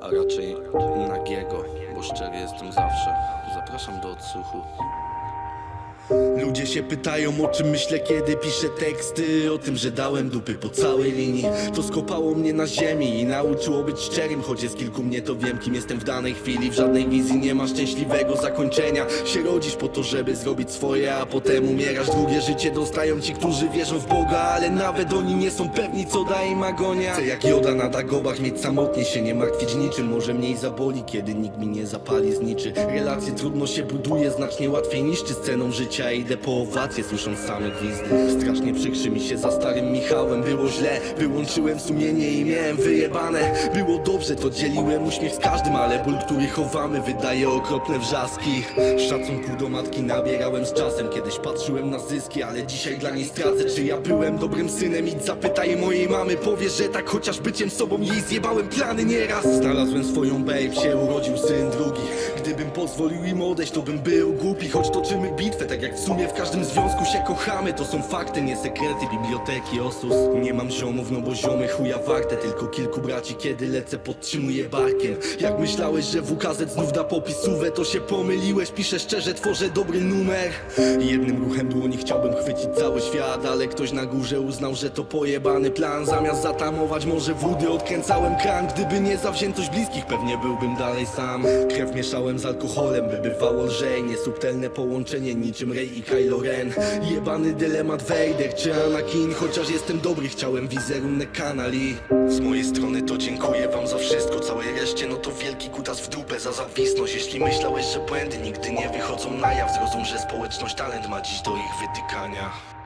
a raczej nagiego, bo szczery jestem zawsze. Zapraszam do odsłuchu. Ludzie się pytają, o czym myślę, kiedy piszę teksty. O tym, że dałem dupy po całej linii. To skopało mnie na ziemi i nauczyło być szczerym. Choć jest kilku mnie, to wiem, kim jestem w danej chwili. W żadnej wizji nie ma szczęśliwego zakończenia. Się rodzisz po to, żeby zrobić swoje, a potem umierasz. Drugie życie dostają ci, którzy wierzą w Boga, ale nawet oni nie są pewni, co daje im agonia. Chcę jak Joda na Dagobach mieć samotnie, się nie martwić niczym. Może mniej zaboli, kiedy nikt mi nie zapali zniczy. Relacje trudno się buduje, znacznie łatwiej niszczy sceną życia. Idę po owacje, słysząc same gwizdy. Strasznie przykrzy mi się za starym Michałem. Było źle, wyłączyłem sumienie i miałem wyjebane. Było dobrze, to dzieliłem uśmiech z każdym, ale ból, który chowamy, wydaje okropne wrzaski. Szacunku do matki nabierałem z czasem. Kiedyś patrzyłem na zyski, ale dzisiaj dla niej stracę. Czy ja byłem dobrym synem? Idź zapytaj mojej mamy. Powie, że tak, chociaż byciem sobą jej zjebałem plany nieraz. Znalazłem swoją babe, się urodził syn drugi. Gdybym pozwolił im odejść, to bym był głupi. Choć toczymy bitwę, tak jak w sumie w każdym związku się kochamy. To są fakty, nie sekrety, biblioteki, osus. Nie mam ziomów, no bo ziomy chuja warte. Tylko kilku braci, kiedy lecę, podtrzymuję barkiem. Jak myślałeś, że WKZ znów da popisówę, to się pomyliłeś. Piszę szczerze, tworzę dobry numer. Jednym ruchem dłoni chciałbym chwycić cały świat, ale ktoś na górze uznał, że to pojebany plan. Zamiast zatamować może wody, odkręcałem kran. Gdyby nie zawziętość bliskich, pewnie byłbym dalej sam. Krew mieszałem z alkoholem, by bywało lżej. Niesubtelne połączenie niczym Rey i Kylo Ren. Jebany dylemat Vader czy Anakin. Chociaż jestem dobry, chciałem wizerunek kanali. Z mojej strony to dziękuję wam za wszystko. Całej reszcie no to wielki kutas w dupę za zawisność. Jeśli myślałeś, że błędy nigdy nie wychodzą na jaw, zrozum, że społeczność talent ma dziś do ich wytykania.